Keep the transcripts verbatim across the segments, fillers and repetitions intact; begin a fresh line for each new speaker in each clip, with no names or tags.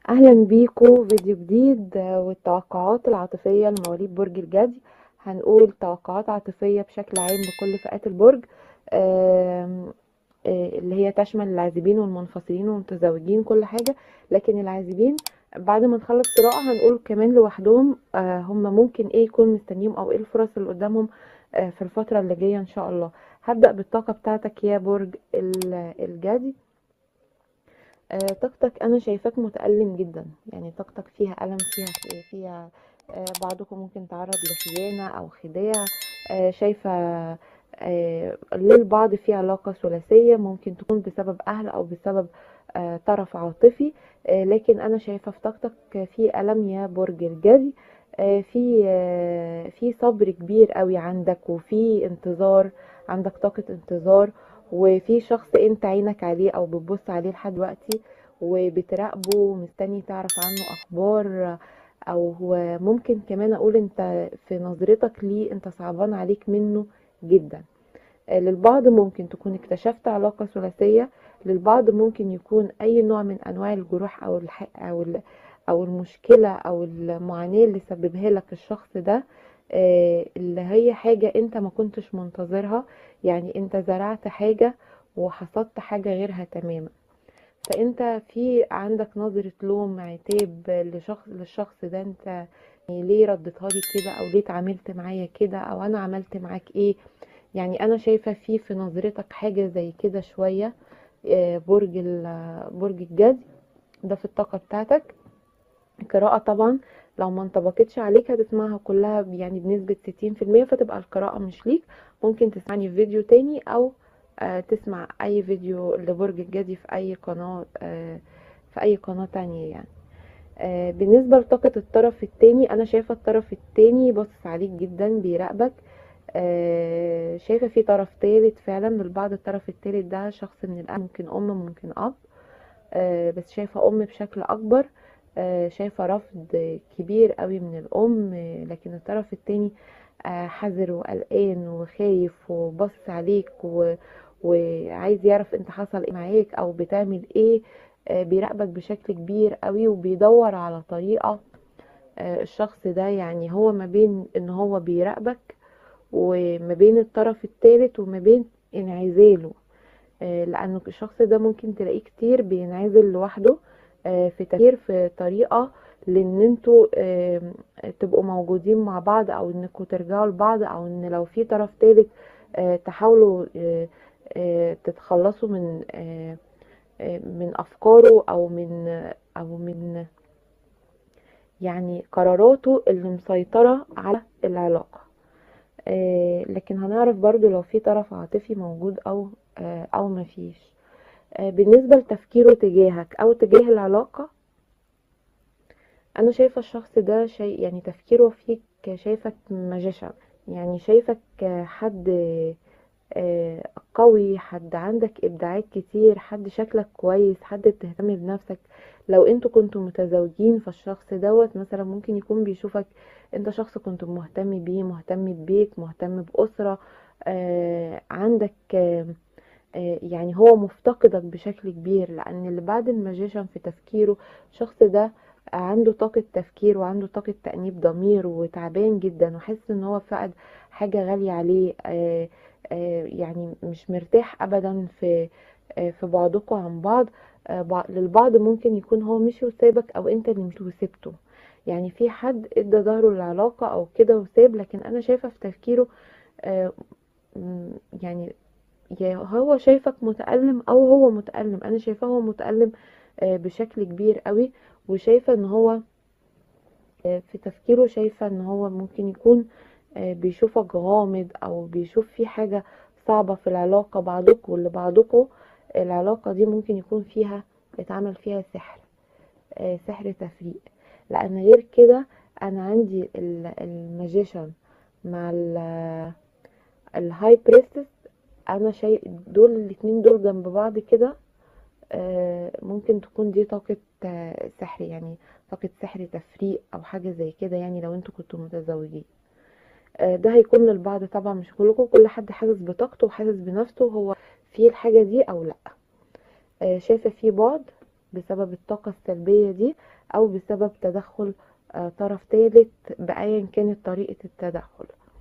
اهلا بيكم فيديو جديد آه، والتوقعات العاطفية لمواليد برج الجدي. هنقول توقعات عاطفية بشكل عام لكل فئات البرج. آم، آه، اللي هي تشمل العازبين والمنفصلين والمتزوجين كل حاجة. لكن العازبين بعد ما نخلص قراءة هنقول كمان لوحدهم آه، هم ممكن ايه يكون مستنيهم او ايه الفرص اللي قدامهم آه، في الفترة اللي جاية ان شاء الله. هبدأ بالطاقة بتاعتك يا برج ال- الجدي. آه، طاقتك انا شايفاك متألم جدا، يعني طاقتك فيها ألم، فيها فيها آه، بعضكم ممكن تعرض لخيانة او خداع. آه، شايفة آه، للبعض في علاقة ثلاثية ممكن تكون بسبب اهل او بسبب آه، طرف عاطفي. آه، لكن انا شايفة في طاقتك في ألم يا برج الجدي. آه، في آه، في صبر كبير قوي عندك، وفي انتظار، عندك طاقة انتظار. وفي شخص انت عينك عليه او بتبص عليه لحد دلوقتي وبتراقبه ومستني تعرف عنه اخبار. او هو ممكن كمان اقول انت في نظرتك ليه انت صعبان عليك منه جدا. آه، للبعض ممكن تكون اكتشفت علاقة ثلاثية، للبعض ممكن يكون اي نوع من انواع الجروح او الح... او ال... او المشكلة او المعاناة اللي سببها لك الشخص ده. آه، اللي هي حاجة انت ما كنتش منتظرها، يعني انت زرعت حاجة وحصدت حاجة غيرها تماما. فانت في عندك نظرة لوم عتاب لشخص للشخص ده. انت يعني ليه رديتها لي كده، او ليه اتعاملت معايا كده، او انا عملت معاك ايه؟ يعني انا شايفة في في نظرتك حاجة زي كده شوية. آه، برج ال- برج الجدي ده في الطاقة بتاعتك. القراءة طبعا لو ما انطبقتش عليك هتسمعها كلها يعني بنسبة ستين في المية، فتبقى القراءة مش ليك. ممكن تسمعني في فيديو تاني او آه، تسمع اي فيديو لبرج الجدي في اي قناة آه، في اي قناة تانية يعني. آه، بالنسبة لطاقة الطرف التاني، انا شايفة الطرف التاني باصص عليك جدا بيراقبك. آه، شايفة في طرف تالت فعلا للبعض. الطرف التالت ده شخص من الأهل، ممكن أم ممكن أب. آه، بس شايفة أم بشكل أكبر. آه، شايفة رفض كبير قوي من الأم. آه، لكن الطرف التاني آه، حذر وقلقان وخايف وبص عليك و... وعايز يعرف انت حصل ايه معاك او بتعمل ايه. آه، بيراقبك بشكل كبير قوي وبيدور على طريقة. آه، الشخص ده يعني هو ما بين ان هو بيراقبك وما بين الطرف الثالث وما بين انعزاله. آه، لأنه الشخص ده ممكن تلاقيه كتير بينعزل لوحده آه، في تفكير في طريقة لان انتوا آه، تبقوا موجودين مع بعض، او انكم ترجعوا لبعض، او ان لو في طرف ثالث آه، تحاولوا آه، آه، تتخلصوا من آه، آه، من افكاره او من او من يعني قراراته اللي مسيطرة على العلاقة. آه، لكن هنعرف برضو لو في طرف عاطفي موجود او آه، او مفيش. آه، بالنسبة لتفكيره تجاهك او تجاه العلاقة، انا شايفة الشخص ده شيء يعني تفكيره فيك شايفك ماجيشن. يعني شايفك حد آه، قوي، حد عندك ابداعات كتير، حد شكلك كويس، حد بتهتم بنفسك. لو انتوا كنتوا متزوجين فالشخص دوت مثلا ممكن يكون بيشوفك انت شخص كنت مهتم بيه، مهتم ببيت، مهتم بأسرة. آه، عندك آه، آه، يعني هو مفتقدك بشكل كبير، لان اللي بعد الماجيشن في تفكيره الشخص ده عنده طاقة تفكير وعنده طاقة تأنيب ضمير وتعبان جدا وحس ان هو فقد حاجة غالية عليه. آه، آه، يعني مش مرتاح ابدا في آه، في بعضكم عن بعض. آه، بع- للبعض ممكن يكون هو مشي وسابك او انت اللي مشي وسبته. يعني في حد ادى ظهره للعلاقة او كده وساب، لكن انا شايفة في تفكيره آه، م- يعني يا هو شايفك متألم او هو متألم. انا شايفاه هو متألم آه، بشكل كبير قوي. وشايفة ان هو آه، في تفكيره شايفة ان هو ممكن يكون آه، بيشوفك غامض او بيشوف في حاجة صعبة في العلاقة بعضكم واللي بعضكم. العلاقة دي ممكن يكون فيها اتعمل فيها سحر، آه، سحر تفريق. لان غير كده انا عندي الماجيشن مع الهاي بريستس. انا شايف دول الاتنين دول جنب بعض كده. آه، ممكن تكون دي طاقة آه، سحر، يعني طاقة سحر تفريق او حاجة زي كده، يعني لو انتوا كنتوا متزوجين. آه، ده هيكون للبعض طبعا، مش كلكم، كل حد حاسس بطاقته وحاسس بنفسه هو في الحاجة دي او لا. آه، شايفة في بعد بسبب الطاقة السلبية دي، او بسبب تدخل آه، طرف ثالث بأيا كانت طريقة التدخل.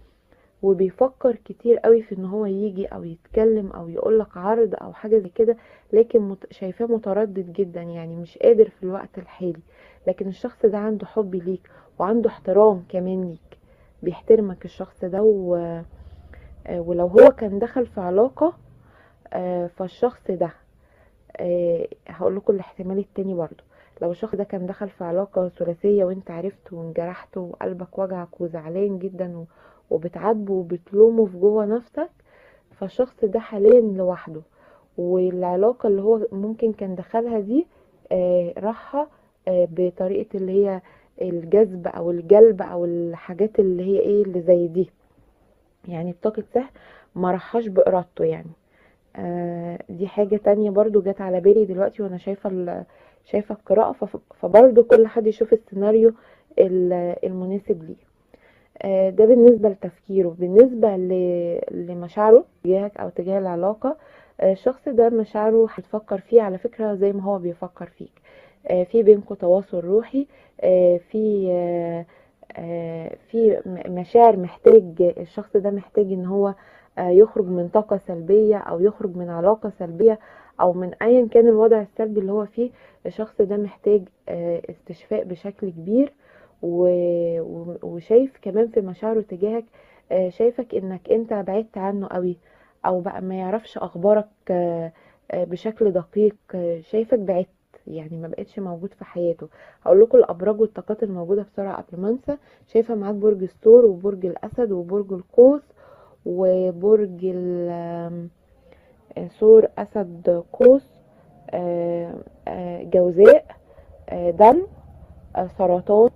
وبيفكر كتير قوي في ان هو يجي او يتكلم او يقولك عرض او حاجة زي كده، لكن مت- شايفاه متردد جدا، يعني مش قادر في الوقت الحالي. لكن الشخص ده عنده حب ليك وعنده احترام كمان ليك، بيحترمك الشخص ده و... آه، ولو هو كان دخل في علاقة، آه، فالشخص ده آه، هقول لكم الاحتمال التاني برضو. لو الشخص ده كان دخل في علاقة ثلاثية وانت عرفت وانجرحت وقلبك وجعك وزعلان جدا و- وبتعاتبه وبتلومه في جوه نفسك، فالشخص ده حاليا لوحده، والعلاقة اللي هو ممكن كان دخلها دي آه، راحها آه، بطريقة اللي هي الجذب او الجلب او الحاجات اللي هي ايه اللي زي دي، يعني بطاقة سحر ما راحش بإرادته يعني. آه، دي حاجة تانية برضو جت على بالي دلوقتي وانا شايفة ال- شايفة القراءة، فف- فبرضو كل حد يشوف السيناريو ال- المناسب ليه. آه، ده بالنسبة لتفكيره. بالنسبة ل- لمشاعره تجاهك او تجاه العلاقة، آه، الشخص ده مشاعره هتفكر فيه على فكرة زي ما هو بيفكر فيك. آه، في بينكم تواصل روحي، آه، في آه، آه، في م- مشاعر، محتاج الشخص ده محتاج ان هو آه، يخرج من طاقة سلبية او يخرج من علاقة سلبية او من ايا كان الوضع السلبي اللي هو فيه. الشخص ده محتاج آه، استشفاء بشكل كبير، و- و- وشايف كمان في مشاعره تجاهك، آه، شايفك انك انت بعدت عنه قوي، او بقى ما يعرفش اخبارك آه، آه، بشكل دقيق. آه، شايفك بعدت، يعني ما بقتش موجود في حياته. هقول لكم الابراج والطاقات الموجوده بسرعه قبل ما انسى. شايفه معاك برج الثور وبرج الاسد وبرج القوس وبرج ال- آم، آه، ثور اسد قوس، آه، آه، جوزاء، آه، دم، آه، سرطان،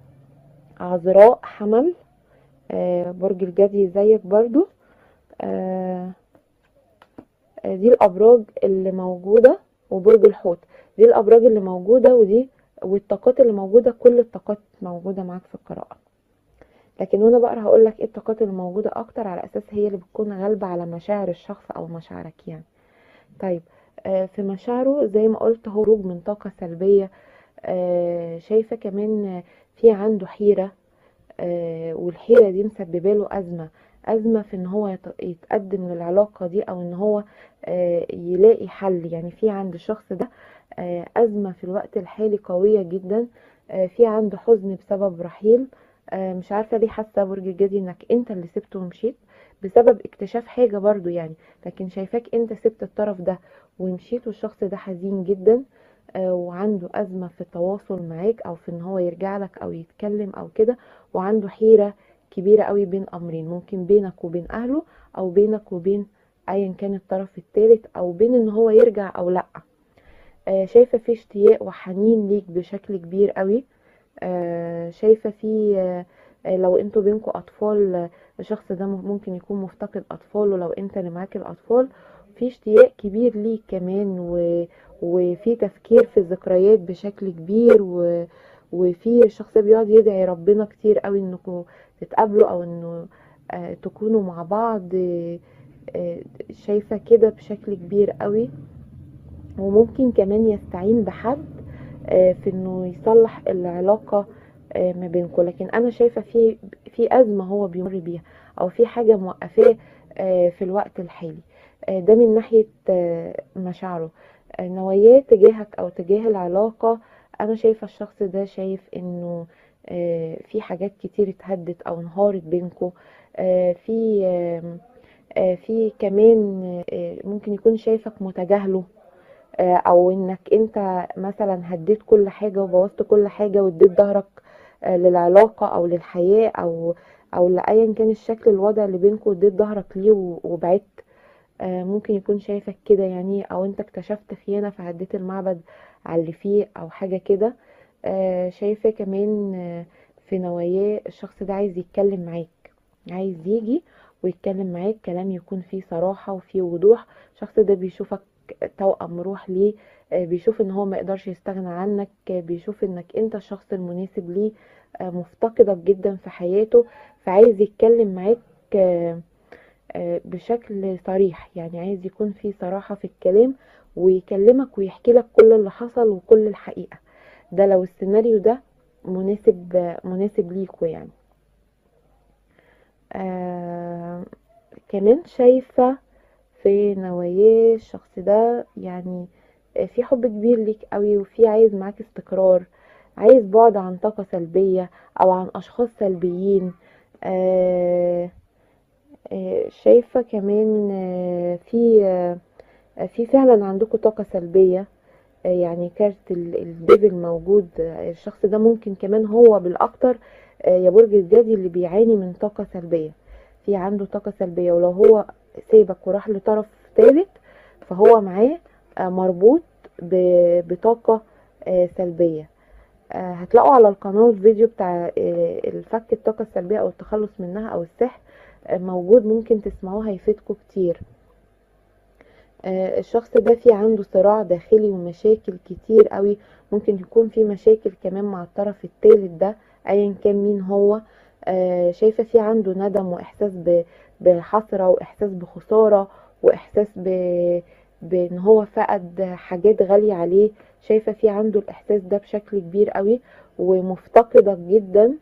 عذراء، حمل، آه، برج الجدي زيك برضو. آه، آه، دي الابراج اللي موجوده، وبرج الحوت. دي الابراج اللي موجوده، ودي والطاقات اللي موجوده، كل الطاقات موجوده معاك في القراءه. لكن وانا بقرا هقول لك ايه الطاقات اللي موجوده اكتر، على اساس هي اللي بتكون غالبه على مشاعر الشخص او مشاعرك يعني. طيب، آه، في مشاعره زي ما قلت هروب من طاقه سلبيه. آه، شايفه كمان آه، في عنده حيره، آه، والحيرة دي مسببة له أزمة. أزمة في إن هو يت- يتقدم للعلاقة دي، أو إن هو آه، يلاقي حل. يعني في عند الشخص ده آه، أزمة في الوقت الحالي قوية جدا. آه، في عنده حزن بسبب رحيل. آه، مش عارفة ليه حاسة برج الجدي إنك أنت اللي سبته ومشيت بسبب اكتشاف حاجة برضو يعني. لكن شايفاك أنت سبت الطرف ده ومشيت، والشخص ده حزين جدا آه، وعنده أزمة في التواصل معاك، أو في إن هو يرجع لك أو يتكلم أو كده. وعنده حيرة كبيرة قوي بين امرين، ممكن بينك وبين اهله، او بينك وبين ايا كان الطرف الثالث، او بين ان هو يرجع او لا. آه شايفة في اشتياق وحنين ليك بشكل كبير قوي. آه شايفة في آه آه، لو انتوا بينكوا اطفال، آه، الشخص ده ممكن يكون مفتقد اطفاله، لو انت اللي معاك الاطفال. في اشتياق كبير ليك كمان، و... وفي تفكير في الذكريات بشكل كبير، و... وفي الشخص ده بيقعد يدعي ربنا كتير قوي انكم تتقابلوا، او انه آه تكونوا مع بعض. آه آه، شايفة كده بشكل كبير قوي. وممكن كمان يستعين بحد آه، في انه يصلح العلاقة آه، ما بينكم. لكن انا شايفة في في ازمة هو بيمر بيها، او في حاجة موقفاه آه، في الوقت الحالي. آه، ده من ناحية آه، مشاعره. آه، نواياه تجاهك او تجاه العلاقة، انا شايفة الشخص ده شايف انه آه، في حاجات كتير اتهدت او انهارت بينكم. في آم، آه، في كمان آه، ممكن يكون شايفك متجاهله، آه، او انك انت مثلا هديت كل حاجة وبوظت كل حاجة واديت ظهرك آه، للعلاقة او للحياة، او او لايا كان الشكل الوضع اللي بينكم، اديت ظهرك ليه و- وبعدت. آه، ممكن يكون شايفك كده يعني، او انت اكتشفت خيانة فهديت المعبد على اللي فيه او حاجة كده. آه، شايفة كمان آه، في نواياه الشخص ده عايز يتكلم معاك، عايز يجي ويتكلم معاك كلام يكون فيه صراحة وفيه وضوح. الشخص ده بيشوفك توأم روح ليه، آه، بيشوف ان هو ما يقدرش يستغنى عنك، آه، بيشوف انك انت الشخص المناسب ليه، آه، مفتقدك جدا في حياته. فعايز يتكلم معاك آه، آه، بشكل صريح، يعني عايز يكون في صراحة في الكلام، ويكلمك ويحكي لك كل اللي حصل وكل الحقيقة. ده لو السيناريو ده مناسب مناسب ليكوا يعني. آه كمان شايفة في نواياه الشخص ده يعني في حب كبير ليك قوي، وفي عايز معاك استقرار، عايز بعد عن طاقة سلبية او عن اشخاص سلبيين. آه آه شايفة كمان آه في آه في فعلا عندكم طاقة سلبية. آه يعني كارت ال- الديفل موجود. آه الشخص ده ممكن كمان هو بالاكتر آه يا برج الجدي اللي بيعاني من طاقة سلبية. في عنده طاقة سلبية، ولو هو سيبك وراح لطرف ثالث فهو معاه آه، مربوط ب- بطاقة آه، سلبية. آه، هتلاقوا على القناة الفيديو بتاع آه، الفك الطاقة السلبية او التخلص منها او السحر آه، موجود، ممكن تسمعوه هيفيدكم كتير. آه، الشخص ده في عنده صراع داخلي ومشاكل كتير قوي. ممكن يكون في مشاكل كمان مع الطرف الثالث ده ايا كان مين هو. آه، شايفة في عنده ندم واحساس ب- بحسرة واحساس بخسارة واحساس ب... بان هو فقد حاجات غالية عليه. شايفة في عنده الاحساس ده بشكل كبير قوي ومفتقدك جدا.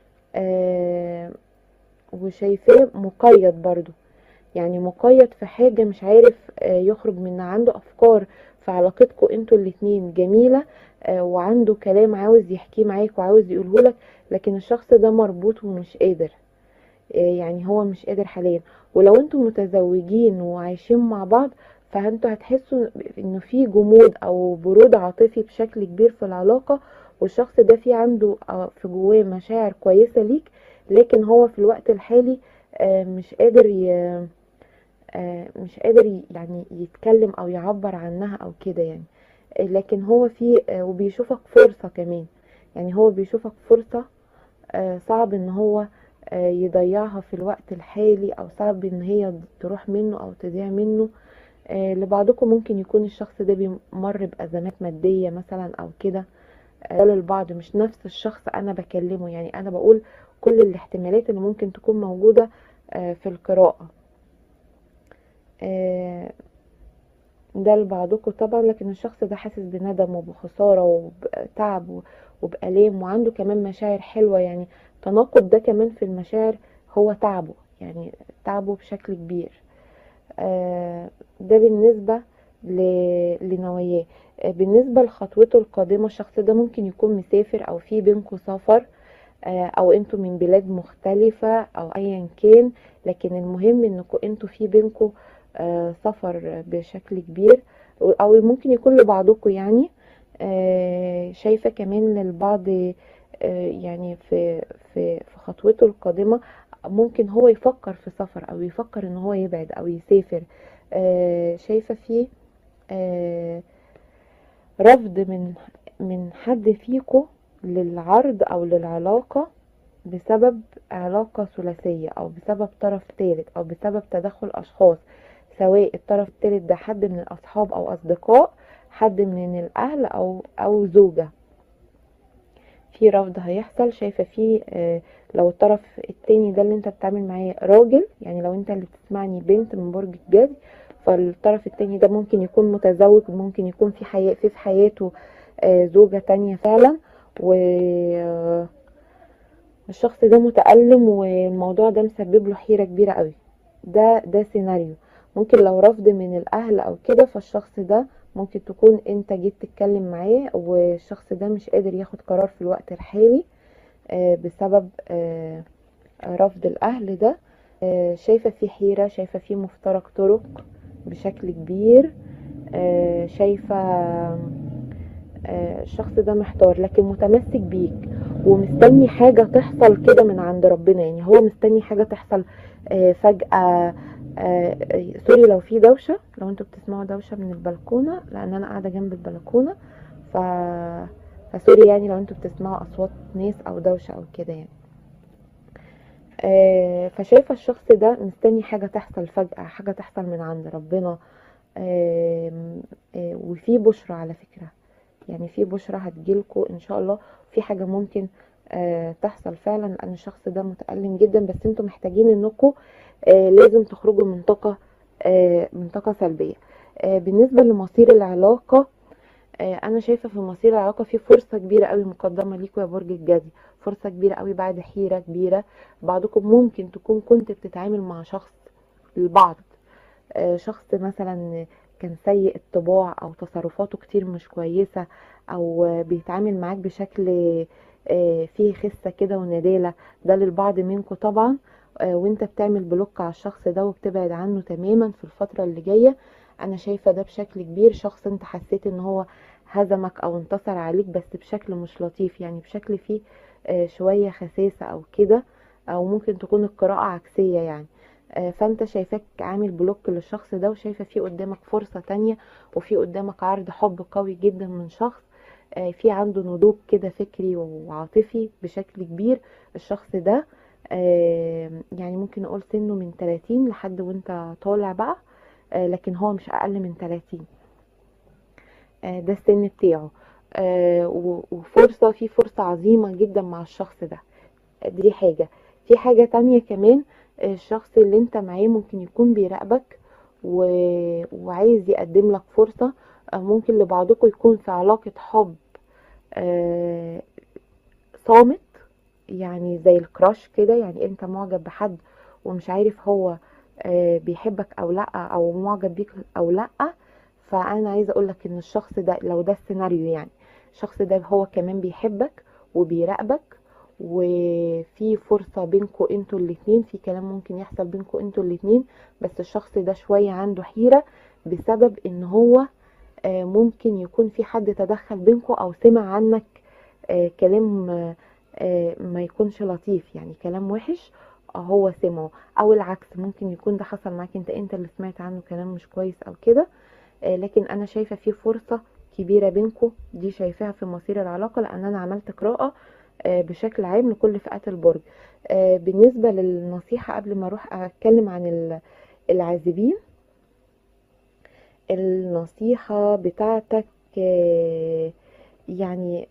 آه، وشايفاه مقيد برضو، يعني مقيد في حاجة مش عارف آه، يخرج منها. عنده أفكار في علاقتكم انتوا الاتنين جميلة، آه، وعنده كلام عاوز يحكيه معاك وعاوز يقولهولك، لكن الشخص ده مربوط ومش قادر. آه، يعني هو مش قادر حاليا. ولو انتوا متزوجين وعايشين مع بعض فانتوا هتحسوا انه في جمود او برود عاطفي بشكل كبير في العلاقة، والشخص ده في عنده آه، في جواه مشاعر كويسة ليك، لكن هو في الوقت الحالي آه، مش قادر ي... آه، مش قادر ي- يعني يتكلم او يعبر عنها او كده يعني. آه، لكن هو في آه، وبيشوفك فرصة كمان. يعني هو بيشوفك فرصة آه، صعب ان هو آه، يضيعها في الوقت الحالي، او صعب ان هي تروح منه او تضيع منه. آه، لبعضكم ممكن يكون الشخص ده بيمر بأزمات مادية مثلا او كده. آه، ده للبعض مش نفس الشخص انا بكلمه، يعني انا بقول كل الاحتمالات اللي ممكن تكون موجودة آه، في القراءة. آه، ده لبعضكم طبعا، لكن الشخص ده حاسس بندم وبخسارة وبتعب و- وبألام، وعنده كمان مشاعر حلوة. يعني تناقض ده كمان في المشاعر هو تعبه، يعني تعبه بشكل كبير. آه، ده بالنسبة ل- لنواياه. آه، بالنسبة لخطوته القادمة الشخص ده ممكن يكون مسافر او في بينكم سفر، آه، او انتوا من بلاد مختلفة او ايا كان، لكن المهم انكم انتوا في بينكم آه، سفر بشكل كبير، او ممكن يكون لبعضكم يعني. آه، شايفة كمان للبعض آه، يعني في في في خطوته القادمة ممكن هو يفكر في سفر او يفكر ان هو يبعد او يسافر. آه، شايفة فيه آه، رفض من من حد فيكو للعرض او للعلاقة بسبب علاقة ثلاثية او بسبب طرف ثالث او بسبب تدخل اشخاص، سواء الطرف الثالث ده حد من الاصحاب او اصدقاء، حد من الاهل او او زوجة. في رفض هيحصل. شايفة فيه آه لو الطرف التاني ده اللي انت بتعمل معاه راجل، يعني لو انت اللي بتسمعني بنت من برج الجدي، فالطرف التاني ده ممكن يكون متزوج، ممكن يكون في حياة في في حياته آه زوجة تانية فعلا، والشخص ده متألم والموضوع ده مسبب له حيرة كبيرة قوي. ده ده سيناريو. ممكن لو رفض من الاهل او كده، فالشخص ده ممكن تكون انت جيت تتكلم معاه والشخص ده مش قادر ياخد قرار في الوقت الحالي آه، بسبب آه، رفض الاهل ده. آه، شايفة في حيرة، شايفة في مفترق طرق بشكل كبير. آه، شايفة آه، الشخص ده محتار لكن متمسك بيك ومستني حاجة تحصل كده من عند ربنا. يعني هو مستني حاجة تحصل آه، فجأة. آه، آه، سوري لو في دوشة، لو انتوا بتسمعوا دوشة من البلكونة، لان انا قاعدة جنب البلكونة. ف فسوري يعني لو انتوا بتسمعوا اصوات ناس او دوشة او كده يعني. آه، فشايفة الشخص ده مستني حاجة تحصل فجأة، حاجة تحصل من عند ربنا. آم، آه، وفي بشرة على فكرة، يعني في بشرة هتجيلكوا ان شاء الله. في حاجة ممكن آه تحصل فعلا، لان الشخص ده متألم جدا، بس انتوا محتاجين انكم آه لازم تخرجوا من طاقة آه من طاقة سلبية. آه، بالنسبة لمصير العلاقة، آه، انا شايفة في مصير العلاقة في فرصة كبيرة قوي مقدمة ليكوا يا برج الجدي. فرصة كبيرة قوي بعد حيرة كبيرة. بعضكم ممكن تكون كنت بتتعامل مع شخص البعض، آه، شخص مثلا كان سيء الطباع او تصرفاته كتير مش كويسة، او آه، بيتعامل معاك بشكل آه، فيه خسة كده وندالة. ده للبعض منكم طبعا. آه، وانت بتعمل بلوك على الشخص ده وبتبعد عنه تماما في الفترة اللي جاية. انا شايفة ده بشكل كبير شخص انت حسيت ان هو هزمك او انتصر عليك، بس بشكل مش لطيف، يعني بشكل فيه آه، شوية خساسة او كده، او ممكن تكون القراءة عكسية يعني. آه، فانت شايفاك عامل بلوك للشخص ده، وشايفة في قدامك فرصة تانية، وفي قدامك عرض حب قوي جدا من شخص آه، في عنده نضوج كده فكري وعاطفي بشكل كبير. الشخص ده آه، يعني ممكن نقول سنه من تلاتين لحد وانت طالع بقى، آه، لكن هو مش اقل من تلاتين. آه، ده السن بتاعه. آه، و- وفرصة في فرصة عظيمة جدا مع الشخص ده. دي حاجة. في حاجة تانية كمان، الشخص اللي انت معاه ممكن يكون بيراقبك و... وعايز يقدم لك فرصة. أو ممكن لبعضكم يكون في علاقة حب آه، صامت، يعني زي الكراش كده، يعني انت معجب بحد ومش عارف هو آه، بيحبك او لا، او معجب بيك او لا. فانا عايزه اقولك ان الشخص ده لو ده السيناريو، يعني الشخص ده هو كمان بيحبك وبيراقبك، وفي فرصة بينكوا انتوا الاتنين، في كلام ممكن يحصل بينكوا انتوا الاتنين. بس الشخص ده شوية عنده حيرة بسبب ان هو آه، ممكن يكون في حد تدخل بينكوا او سمع عنك آه، كلام آه، آه، ما يكونش لطيف، يعني كلام وحش آه، هو سمعه. او العكس، ممكن يكون ده حصل معاك انت انت اللي سمعت عنه كلام مش كويس او كده. آه، لكن انا شايفة في فرصة كبيرة بينكم، دي شايفاها في مصير العلاقة، لان انا عملت قراءة آه، بشكل عام لكل فئات البرج. آه، بالنسبة للنصيحة قبل ما اروح اتكلم عن ال- العازبين، النصيحة بتاعتك آه، يعني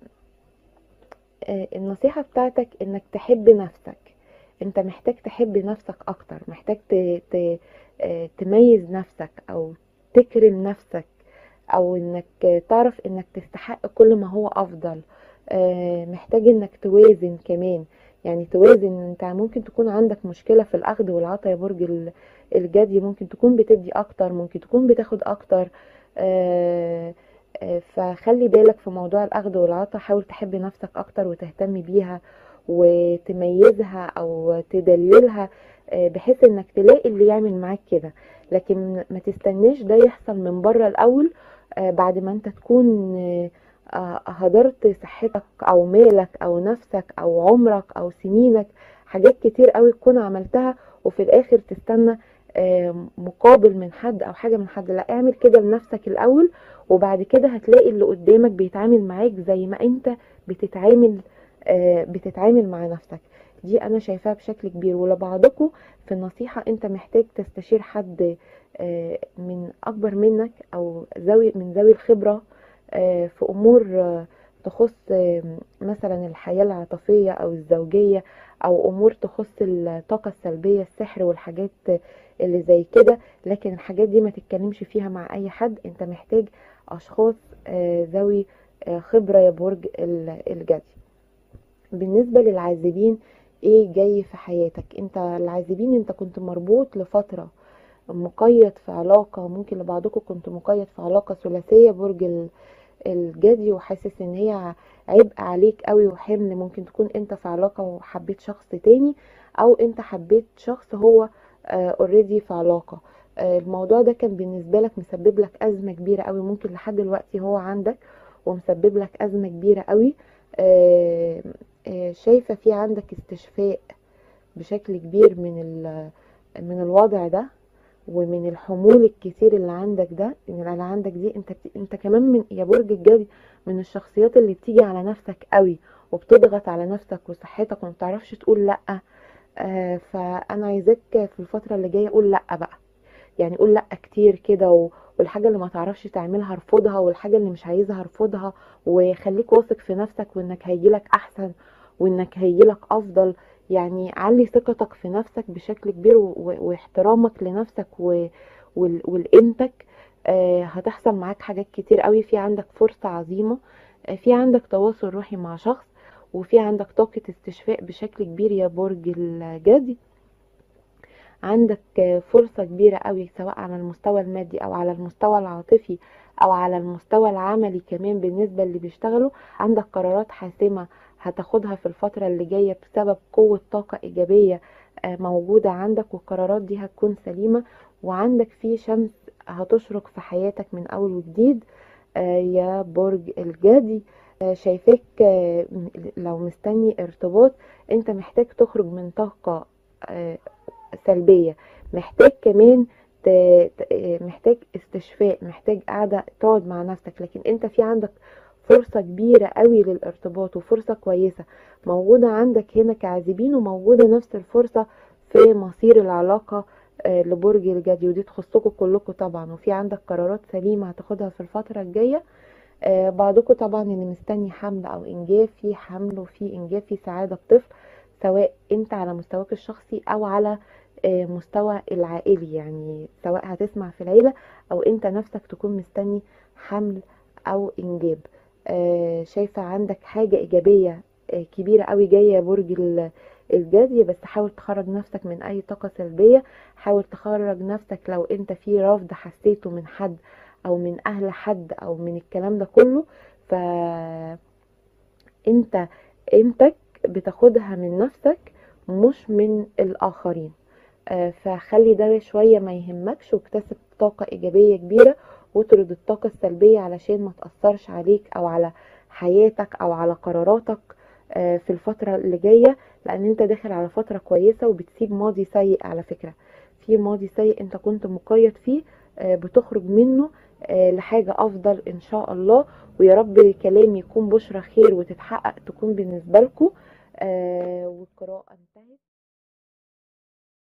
آه، النصيحة بتاعتك انك تحب نفسك. انت محتاج تحب نفسك اكتر، محتاج ت- ت- آه، تميز نفسك او تكرم نفسك، او انك تعرف انك تستحق كل ما هو افضل. آه، محتاج انك توازن كمان، يعني توازن. انت ممكن تكون عندك مشكلة في الاخذ والعطاء يا برج ال- الجدي، ممكن تكون بتدي اكتر، ممكن تكون بتاخد اكتر. آه، آه، فخلي بالك في موضوع الاخذ والعطاء، حاول تحب نفسك اكتر وتهتم بيها وتميزها او تدللها، آه، بحيث انك تلاقي اللي يعمل معاك كده. لكن ما تستناش ده يحصل من بره الاول، آه، بعد ما انت تكون آه، آه، هدرت صحتك او مالك او نفسك او عمرك او سنينك، حاجات كتير قوي تكون عملتها، وفي الاخر تستنى آه، مقابل من حد او حاجة من حد. لا، اعمل كده لنفسك الاول، وبعد كده هتلاقي اللي قدامك بيتعامل معاك زي ما انت بتتعامل آه، بتتعامل مع نفسك. دي انا شايفاها بشكل كبير. ولبعضكم في النصيحة، انت محتاج تستشير حد آه، من اكبر منك او ذوي من ذوي الخبرة آه، في امور آه، تخص آه، مثلا الحياة العاطفية او الزوجية، او امور تخص الطاقة السلبية، السحر والحاجات اللي زي كده. لكن الحاجات دي ما تتكلمش فيها مع اي حد، انت محتاج اشخاص آه، ذوي آه، خبرة يا برج ال- الجدي. بالنسبة للعازبين، ايه جاي في حياتك انت؟ العازبين انت كنت مربوط لفترة، مقيد في علاقة، ممكن لبعضكم كنت مقيد في علاقة ثلاثية برج ال- الجدي، وحاسس ان هي عبء عليك قوي وحمل. ممكن تكون انت في علاقة وحبيت شخص تاني، او انت حبيت شخص هو اوريدي في علاقة. آه، الموضوع ده كان بالنسبة لك مسبب لك ازمة كبيرة قوي، ممكن لحد دلوقتي هو عندك ومسبب لك ازمة كبيرة قوي. آه، آه، شايفة في عندك استشفاء بشكل كبير من ال- من الوضع ده، ومن الحمول الكتير اللي عندك ده، ان اللي عندك دي انت انت كمان من يا برج الجدي من الشخصيات اللي بتيجي على نفسك قوي، وبتضغط على نفسك وصحتك وما بتعرفش تقول لا. آه فانا عايزاك في الفتره اللي جايه قول لا بقى، يعني قول لا كتير كده، و- والحاجه اللي ما تعرفش تعملها ارفضها، والحاجه اللي مش عايزها ارفضها. وخليك واثق في نفسك، وانك هيجيلك احسن، وانك هيجيلك افضل. يعني علي ثقتك في نفسك بشكل كبير، و- و- واحترامك لنفسك و- وال- ولقيمتك. آه، هتحصل معاك حاجات كتير قوي، في عندك فرصة عظيمة، آه، في عندك تواصل روحي مع شخص، وفي عندك طاقة استشفاء بشكل كبير يا برج الجدي. عندك آه، فرصة كبيرة قوي سواء على المستوى المادي او على المستوى العاطفي او على المستوى العملي كمان. بالنسبة اللي بيشتغلوا عندك قرارات حاسمة هتاخدها في الفترة اللي جاية بسبب قوة طاقة ايجابية آه، موجودة عندك، والقرارات دي هتكون سليمة. وعندك في شمس هتشرق في حياتك من اول وجديد آه، يا برج الجدي. آه، شايفاك آه، م- لو مستني ارتباط، انت محتاج تخرج من طاقة آه، سلبية، محتاج كمان ت... ت- محتاج استشفاء، محتاج قاعدة تقعد مع نفسك. لكن انت في عندك فرصة كبيرة قوي للارتباط، وفرصة كويسة موجودة عندك هنا كعازبين، وموجودة نفس الفرصة في مصير العلاقة آه، لبرج الجدي، ودي تخصكم كلكم طبعا. وفي عندك قرارات سليمة هتاخدها في الفترة الجاية. آه، بعضكم طبعا اللي مستني حمل او انجاب، في حمل وفي انجاب، في سعادة بطفل، سواء انت على مستواك الشخصي او على آه، مستوى العائلي، يعني سواء هتسمع في العيلة او انت نفسك تكون مستني حمل او انجاب. آه، شايفة عندك حاجة ايجابية آه، كبيرة قوي جاية يا برج ال- الجدي. بس حاول تخرج نفسك من اي طاقة سلبية، حاول تخرج نفسك لو انت في رفض حسيته من حد او من اهل حد او من الكلام ده كله، فانت قيمتك بتاخدها من نفسك مش من الاخرين. آه، فخلي ده شوية ما يهمكش، واكتسب طاقة ايجابية كبيرة، واطرد الطاقة السلبية علشان ما تأثرش عليك او على حياتك او على قراراتك آه، في الفترة اللي جاية. لان انت داخل على فترة كويسة، وبتسيب ماضي سيء على فكرة. في ماضي سيء انت كنت مقيد فيه آه، بتخرج منه آه، لحاجة افضل ان شاء الله. ويا رب كلامي يكون بشرة خير وتتحقق، تكون بالنسبة لكم